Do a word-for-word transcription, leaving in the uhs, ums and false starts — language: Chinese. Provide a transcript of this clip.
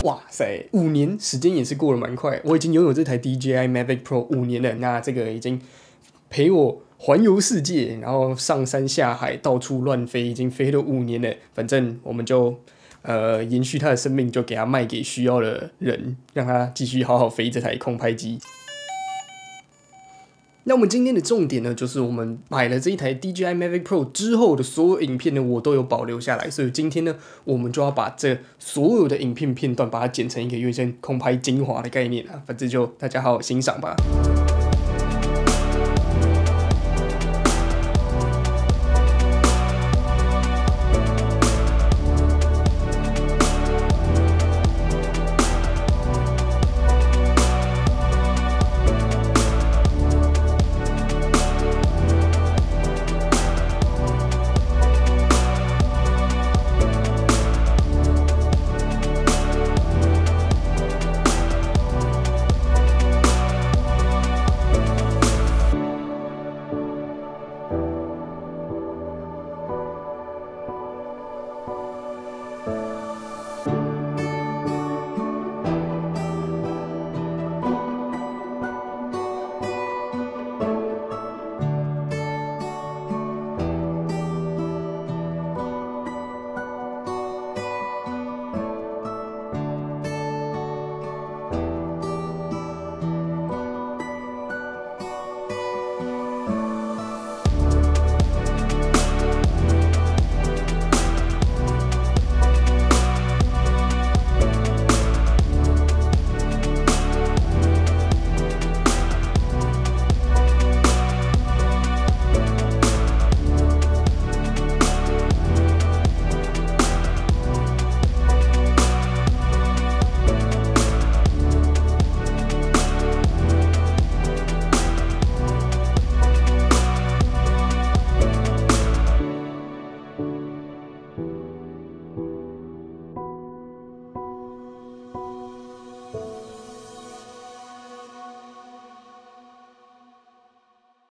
哇塞，五年时间也是过得蛮快，我已经拥有这台 D J I Mavic Pro 五年了，那这个已经陪我环游世界，然后上山下海，到处乱飞，已经飞了五年了。反正我们就呃延续它的生命，就给它卖给需要的人，让它继续好好飞这台空拍机。那我们今天的重点呢，就是我们买了这一台 D J I Mavic Pro 之后的所有影片呢，我都有保留下来，所以今天呢，我们就要把这所有的影片片段，把它剪成一个有点像空拍精华的概念啊，反正就大家好好欣赏吧。